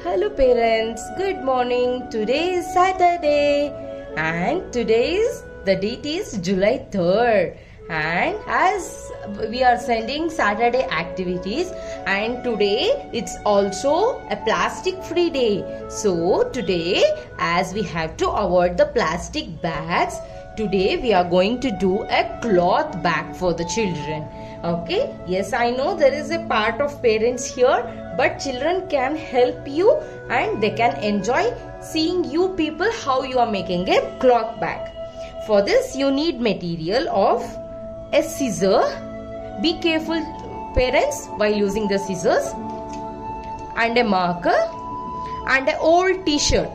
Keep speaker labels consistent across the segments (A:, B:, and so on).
A: Hello parents, good morning. Today is Saturday and the date is July 3rd, and as we are sending Saturday activities, and today it's also a plastic free day. So today, as we have to avoid the plastic bags, today we are going to do a cloth bag for the children. Okay, yes, I know there is a part of parents here, but children can help you and they can enjoy seeing you people how you are making a cloth bag. For this you need material of a scissor. Be careful parents while using the scissors, and a marker, and an old t-shirt,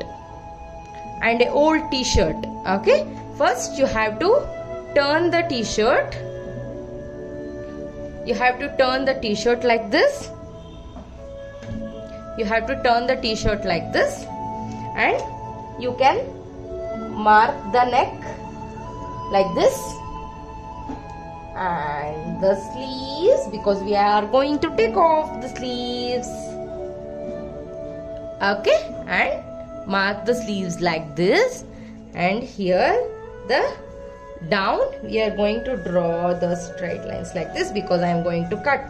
A: okay. First you have to turn the t-shirt. You have to turn the t-shirt like this. You have to turn the t-shirt like this, and you can mark the neck like this, and the sleeves, because we are going to take off the sleeves. Okay, and mark the sleeves like this, and here the down we are going to draw the straight lines like this, because I am going to cut.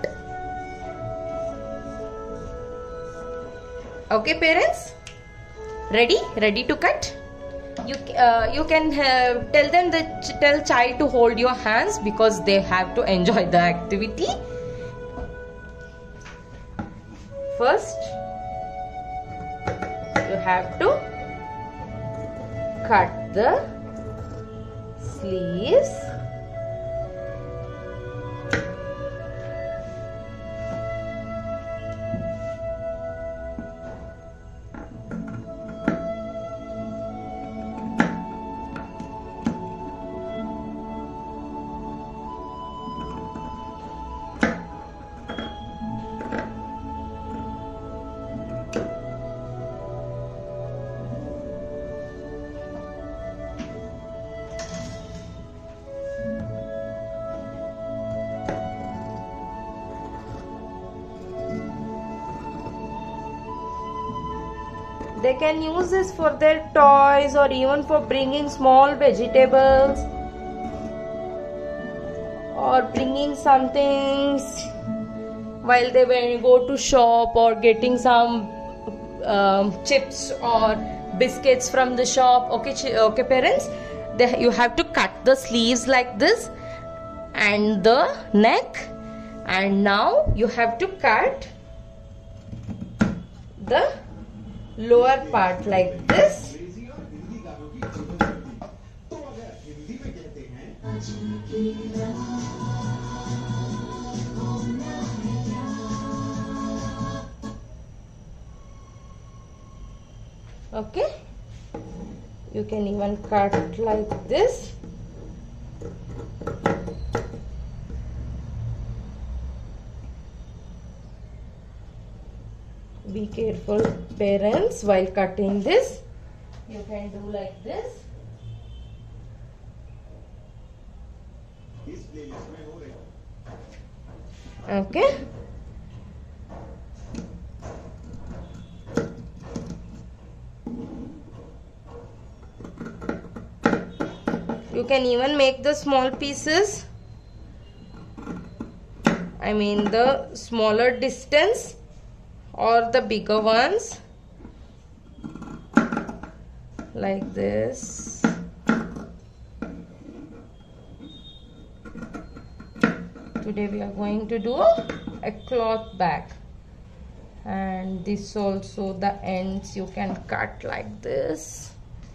A: Okay parents, ready to cut? You can tell child to hold your hands, because they have to enjoy the activity. First you have to cut the sleeves. They can use this for their toys, or even for bringing small vegetables, or bringing some things while they go to shop, or getting some chips or biscuits from the shop. Okay parents, you have to cut the sleeves like this and the neck, and now you have to cut the lower part like this. Okay, you can even cut like this. Be careful parents while cutting this. You can do like this. Okay. You can even make the small pieces. I mean the smaller distance, or the bigger ones like this. Today we are going to do a cloth bag, and this also, the ends you can cut like this.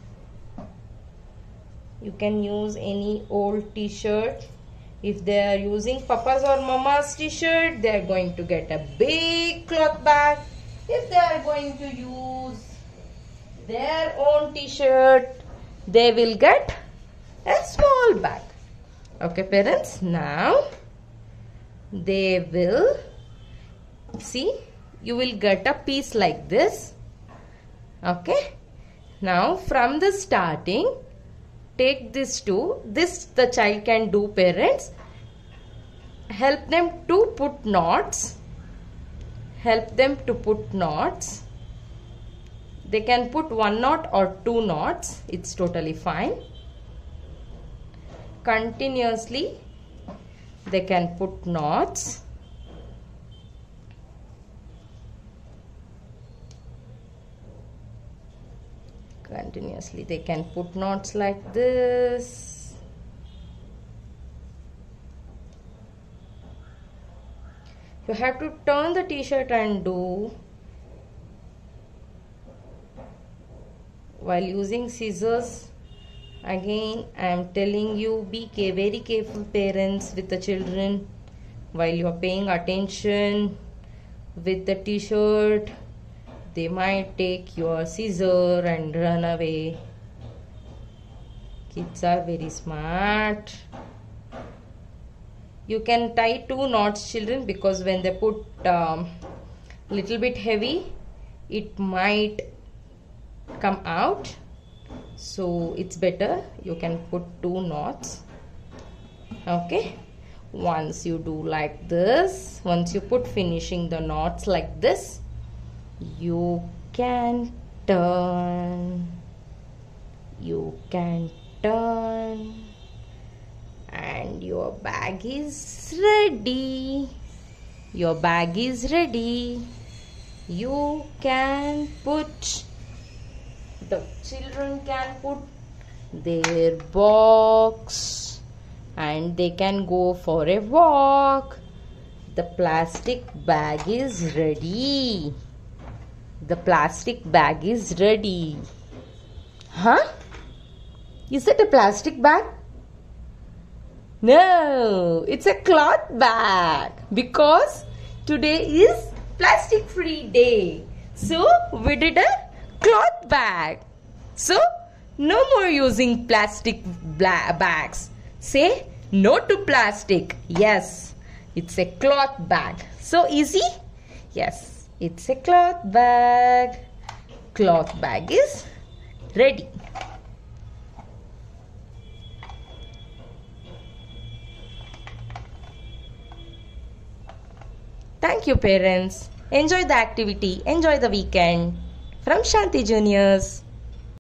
A: You can use any old t-shirt. If they are using papa's or mama's t-shirt, they are going to get a big cloth bag. If they are going to use their own t-shirt, they will get a small bag. Okay parents, now they will see, you will get a piece like this. Okay, now from the starting, take this the child can do parents. Help them to put knots. They can put 1 knot or 2 knots. It's totally fine. Continuously they can put knots. Continuously they can put knots like this. You have to turn the t-shirt and do while using scissors. Again, I am telling you, be very careful, parents, with the children while you are paying attention with the t-shirt. They might take your scissor and run away. Kids are very smart. You can tie 2 knots, children, because when they put little bit heavy, it might come out. So it's better you can put 2 knots. Okay, once you do like this, once you put finishing the knots like this, you can turn, and your bag is ready. Your bag is ready. You can put, the children can put their box and they can go for a walk. The plastic bag is ready. The plastic bag is ready. Huh? Is it a plastic bag? No, it's a cloth bag, because today is plastic free day. So we did a cloth bag. So no more using plastic bags. Say no to plastic. Yes, it's a cloth bag. So easy? Yes, it's a cloth bag. Cloth bag is ready. Thank you, parents. Enjoy the activity. Enjoy the weekend. From Shanti Juniors.